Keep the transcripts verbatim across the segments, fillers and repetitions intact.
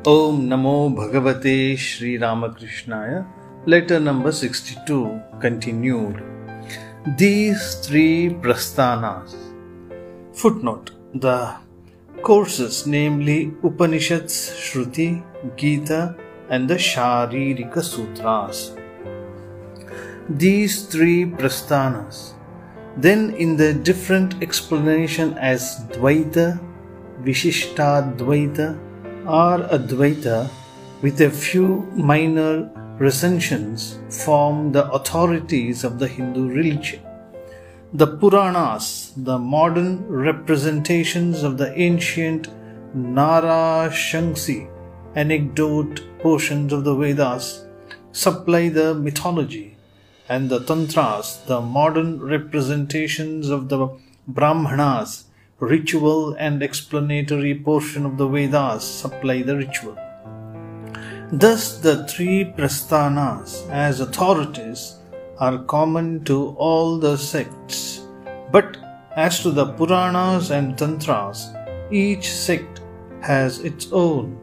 Om Namo Bhagavate Sri Ramakrishnaaya. Letter number sixty-two, continued. These three prasthanas. Footnote. The courses, namely Upanishads, Shruti, Gita and the Sharirika Sutras. These three prasthanas. Then in the different explanation as Dvaita, Vishishtadvaita or Advaita with a few minor recensions form the authorities of the Hindu religion. The Puranas, the modern representations of the ancient Narashansi anecdote portions of the Vedas, supply the mythology, and the Tantras, the modern representations of the Brahmanas, ritual and explanatory portion of the Vedas, supply the ritual. Thus the three prasthanas as authorities are common to all the sects, but as to the Puranas and Tantras, each sect has its own.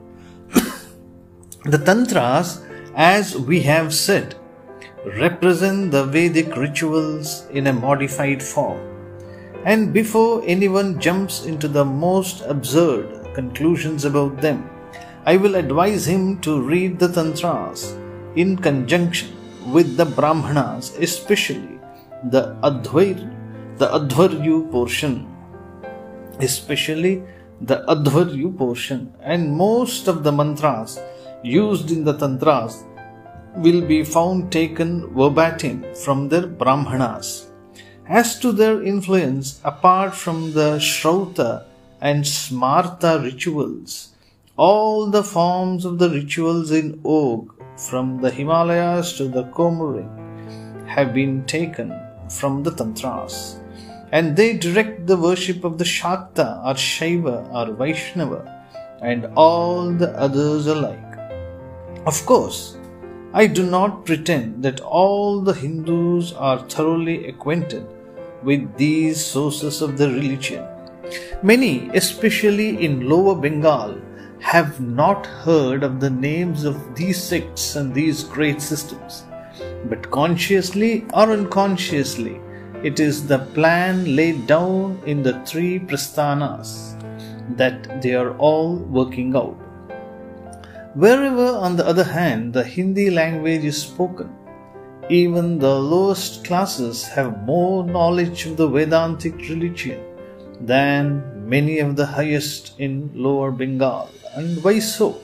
The Tantras, as we have said, represent the Vedic rituals in a modified form. And before anyone jumps into the most absurd conclusions about them, I will advise him to read the Tantras in conjunction with the Brahmanas, especially the Advair, the Advaryu portion, especially the Advaryu portion, and most of the mantras used in the Tantras will be found taken verbatim from their Brahmanas. As to their influence, apart from the Shrauta and Smarta rituals, all the forms of the rituals in Og, from the Himalayas to the Komuring, have been taken from the Tantras, and they direct the worship of the Shakta or Shaiva or Vaishnava and all the others alike. Of course, I do not pretend that all the Hindus are thoroughly acquainted with these sources of the religion. Many, especially in Lower Bengal, have not heard of the names of these sects and these great systems. But consciously or unconsciously, it is the plan laid down in the three prasthanas that they are all working out. Wherever, on the other hand, the Hindi language is spoken, even the lowest classes have more knowledge of the Vedantic religion than many of the highest in Lower Bengal. And why so?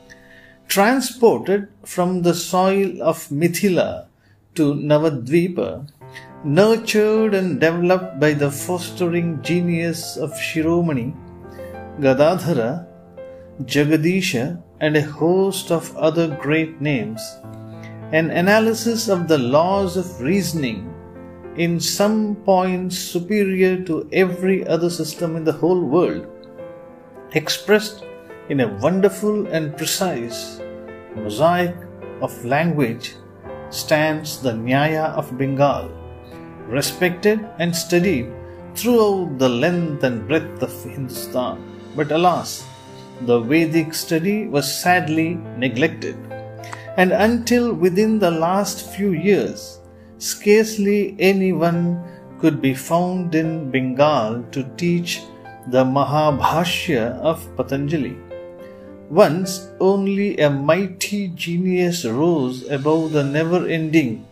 Transported from the soil of Mithila to Navadvipa, nurtured and developed by the fostering genius of Shiromani, Gadadhara, Jagadisha, and a host of other great names, an analysis of the laws of reasoning in some points superior to every other system in the whole world, expressed in a wonderful and precise mosaic of language, stands the Nyaya of Bengal, respected and studied throughout the length and breadth of Hindustan. But alas, the Vedic study was sadly neglected, and until within the last few years, scarcely anyone could be found in Bengal to teach the Mahabhashya of Patanjali. Once only a mighty genius rose above the never-ending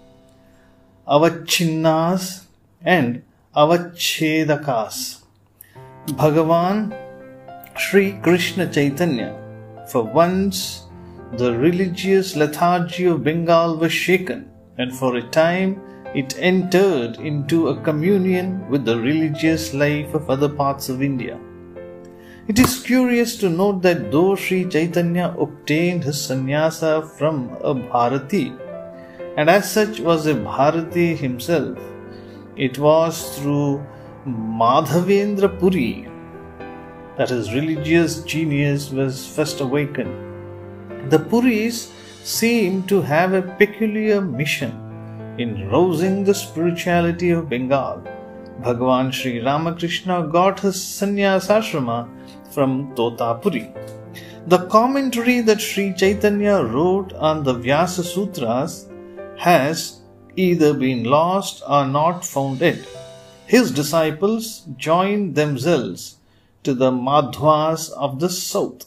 Avachinnas and Avachedakas. Bhagavan Sri Krishna Chaitanya. For once the religious lethargy of Bengal was shaken, and for a time it entered into a communion with the religious life of other parts of India. It is curious to note that though Sri Chaitanya obtained his sannyasa from a Bharati, and as such was a Bharati himself, it was through Madhavendra Puri that his religious genius was first awakened. The Puris seem to have a peculiar mission in rousing the spirituality of Bengal. Bhagavan Sri Ramakrishna got his sannyasashrama from Totapuri. The commentary that Sri Chaitanya wrote on the Vyasa Sutras has either been lost or not found yet. His disciples joined themselves to the Madhwas of the south,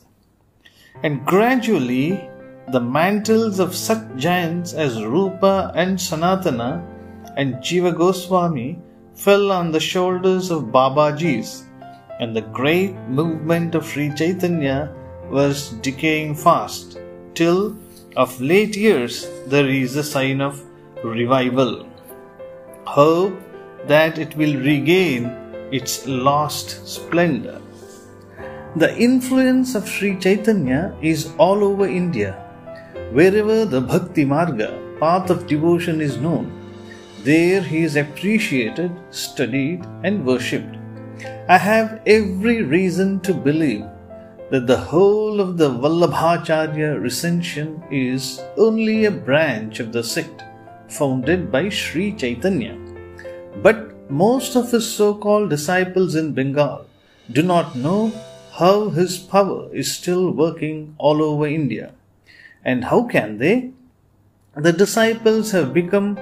and gradually the mantles of such giants as Rupa and Sanatana and Jiva Goswami fell on the shoulders of Babajis, and the great movement of Sri Chaitanya was decaying fast, till of late years there is a sign of revival. Hope that it will regain its lost splendor. The influence of Sri Chaitanya is all over India. Wherever the Bhakti Marga, path of devotion, is known, there he is appreciated, studied, and worshipped. I have every reason to believe that the whole of the Vallabhacharya recension is only a branch of the sect founded by Sri Chaitanya. But most of his so-called disciples in Bengal do not know how his power is still working all over India. And how can they? The disciples have become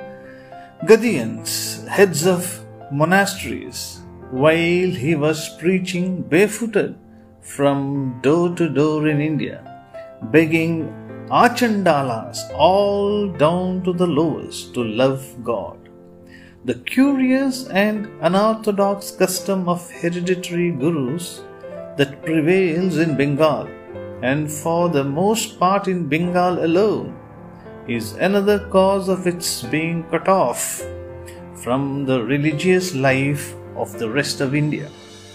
Gadians, heads of monasteries, while he was preaching barefooted from door to door in India, begging Achandalas all down to the lowest to love God. The curious and unorthodox custom of hereditary gurus that prevails in Bengal, and for the most part in Bengal alone, is another cause of its being cut off from the religious life of the rest of India.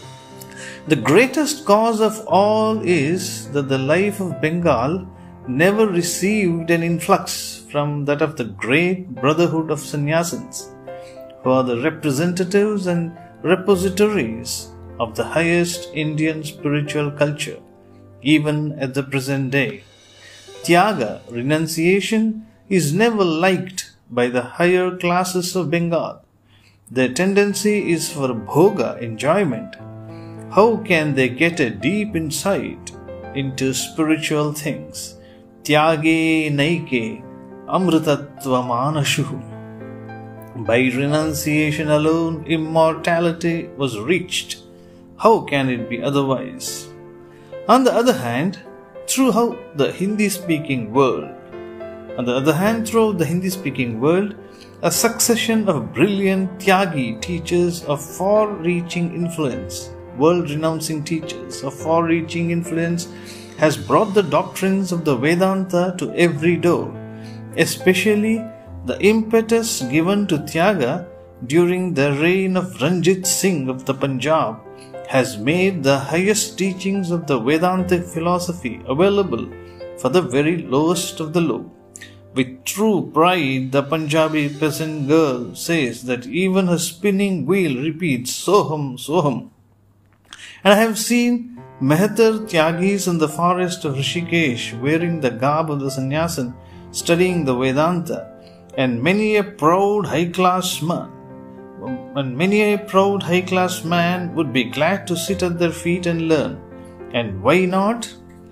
The greatest cause of all is that the life of Bengal never received an influx from that of the great brotherhood of sannyasins, who are the representatives and repositories of the highest Indian spiritual culture, even at the present day. Tyaga, renunciation, is never liked by the higher classes of Bengal. Their tendency is for bhoga, enjoyment. How can they get a deep insight into spiritual things? Tyage naike amritatva manashu. By renunciation alone, immortality was reached. How can it be otherwise? On the other hand, throughout the Hindi-speaking world, on the other hand, throughout the Hindi-speaking world, a succession of brilliant Tyagi teachers of far-reaching influence, world-renouncing teachers of far-reaching influence, has brought the doctrines of the Vedanta to every door, especially the impetus given to Tyaga during the reign of Ranjit Singh of the Punjab has made the highest teachings of the Vedantic philosophy available for the very lowest of the low. With true pride, the Punjabi peasant girl says that even her spinning wheel repeats Soham, Soham. And I have seen Mehatar Tyagis in the forest of Rishikesh wearing the garb of the sannyasin, studying the Vedanta, and many a proud high-class man, and many a proud high-class man would be glad to sit at their feet and learn. And why not?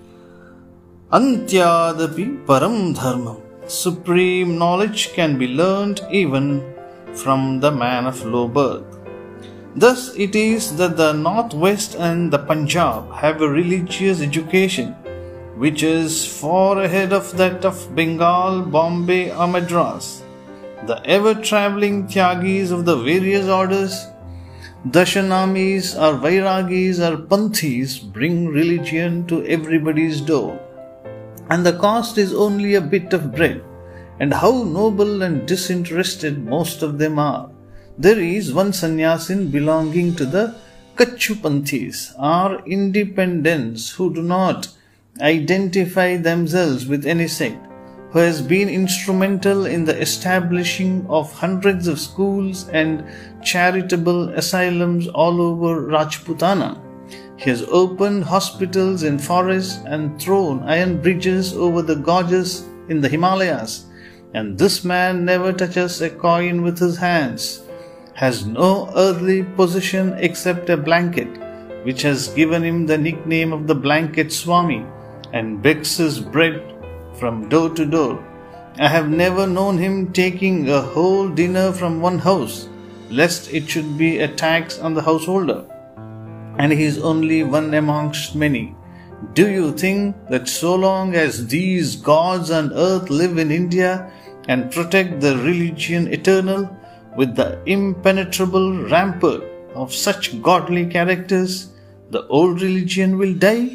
Antyadapi param dharmam. Supreme knowledge can be learned even from the man of low birth. Thus it is that the Northwest and the Punjab have a religious education which is far ahead of that of Bengal, Bombay or Madras. The ever-travelling Tyagis of the various orders, Dashanamis or Vairagis or Panthis, bring religion to everybody's door. And the cost is only a bit of bread. And how noble and disinterested most of them are. There is one sannyasin belonging to the Kachupanthis, or independents who do not identify themselves with any sect, who has been instrumental in the establishing of hundreds of schools and charitable asylums all over Rajputana. He has opened hospitals in forests and thrown iron bridges over the gorges in the Himalayas. And this man never touches a coin with his hands, has no earthly possession except a blanket, which has given him the nickname of the Blanket Swami, and begs his bread from door to door. I have never known him taking a whole dinner from one house, lest it should be a tax on the householder, and he is only one amongst many. Do you think that so long as these gods on earth live in India and protect the religion eternal with the impenetrable rampart of such godly characters, the old religion will die?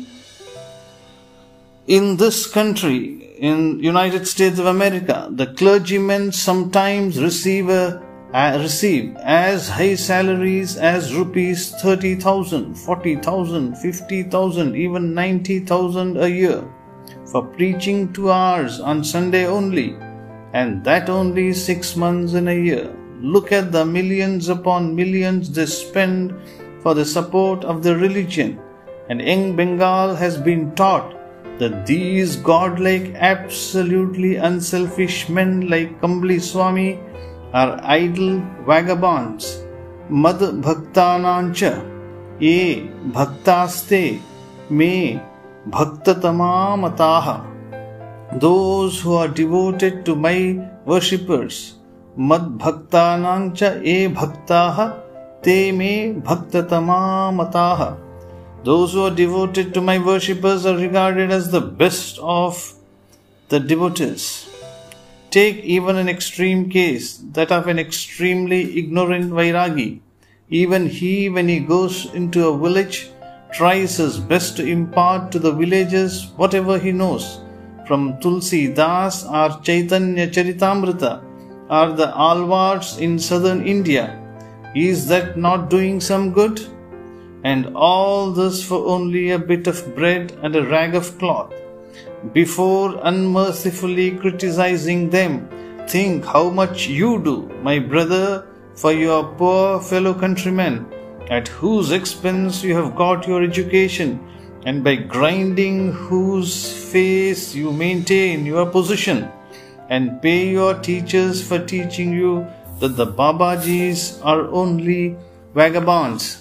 In this country, in United States of America, the clergymen sometimes receive a, uh, receive as high salaries as rupees thirty thousand, forty thousand, fifty thousand, even ninety thousand a year for preaching two hours on Sunday only, and that only six months in a year. Look at the millions upon millions they spend for the support of the religion, and young Bengal has been taught that these godlike, absolutely unselfish men like Kambli Swami are idle vagabonds. Mad bhaktanancha ye bhaktaste me bhaktatama mataha. Those who are devoted to my worshippers, mad bhaktanancha ye bhaktaha te me bhaktatama mataha. Those who are devoted to my worshippers are regarded as the best of the devotees. Take even an extreme case, that of an extremely ignorant Vairagi. Even he, when he goes into a village, tries his best to impart to the villagers whatever he knows, from Tulsi Das or Chaitanya Charitamrita or the Alvars in southern India. Is that not doing some good? And all this for only a bit of bread and a rag of cloth. Before unmercifully criticizing them, think how much you do, my brother, for your poor fellow countrymen, at whose expense you have got your education, and by grinding whose face you maintain your position, and pay your teachers for teaching you that the Babajis are only vagabonds.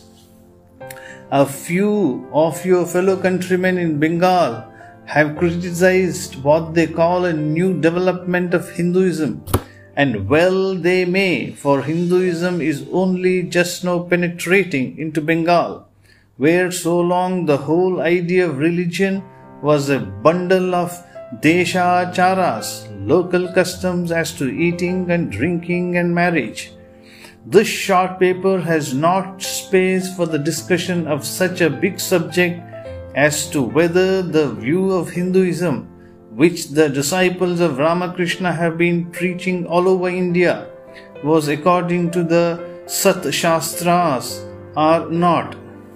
A few of your fellow countrymen in Bengal have criticized what they call a new development of Hinduism, and well they may, for Hinduism is only just now penetrating into Bengal, where so long the whole idea of religion was a bundle of deshacharas, local customs as to eating and drinking and marriage. This short paper has not space for the discussion of such a big subject as to whether the view of Hinduism, which the disciples of Ramakrishna have been preaching all over India, was according to the Sat Shastras or not.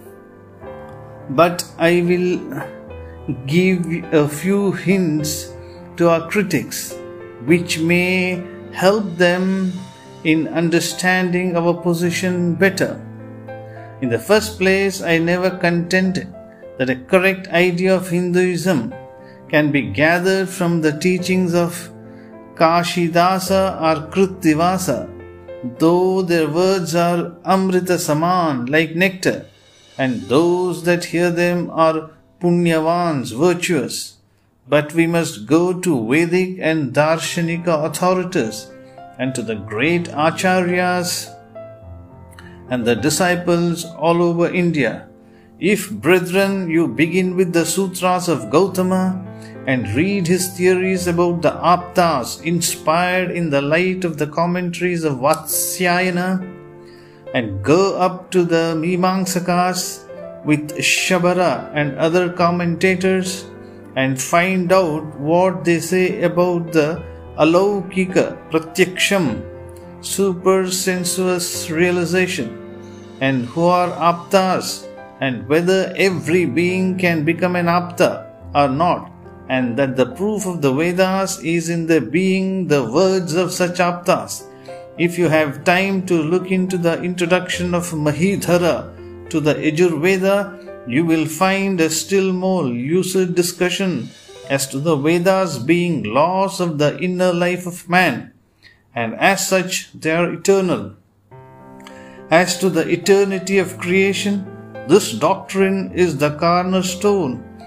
But I will give a few hints to our critics, which may help them in understanding our position better. In the first place, I never contended that a correct idea of Hinduism can be gathered from the teachings of Kashidasa or Krittivasa, though their words are Amrita Saman, like nectar, and those that hear them are Punyavans, virtuous. But we must go to Vedic and Darshanika authorities and to the great acharyas and the disciples all over India. If, brethren, you begin with the sutras of Gautama and read his theories about the aptas inspired in the light of the commentaries of Vatsyayana, and go up to the Mimamsakas with Shabara and other commentators and find out what they say about the Alaukika Pratyaksham, supersensuous realization, and who are aptas, and whether every being can become an apta or not, and that the proof of the Vedas is in the being the words of such aptas. If you have time to look into the introduction of Mahidhara to the Yajurveda, you will find a still more lucid discussion as to the Vedas being laws of the inner life of man, and as such they are eternal. As to the eternity of creation, this doctrine is the cornerstone,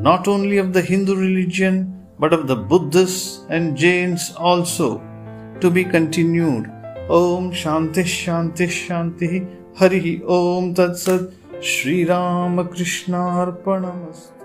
not only of the Hindu religion, but of the Buddhists and Jains also, to be continued. Om Shanti Shanti Shanti Hari Om Tat Sat Shri Ram Krishna Arpanamastu.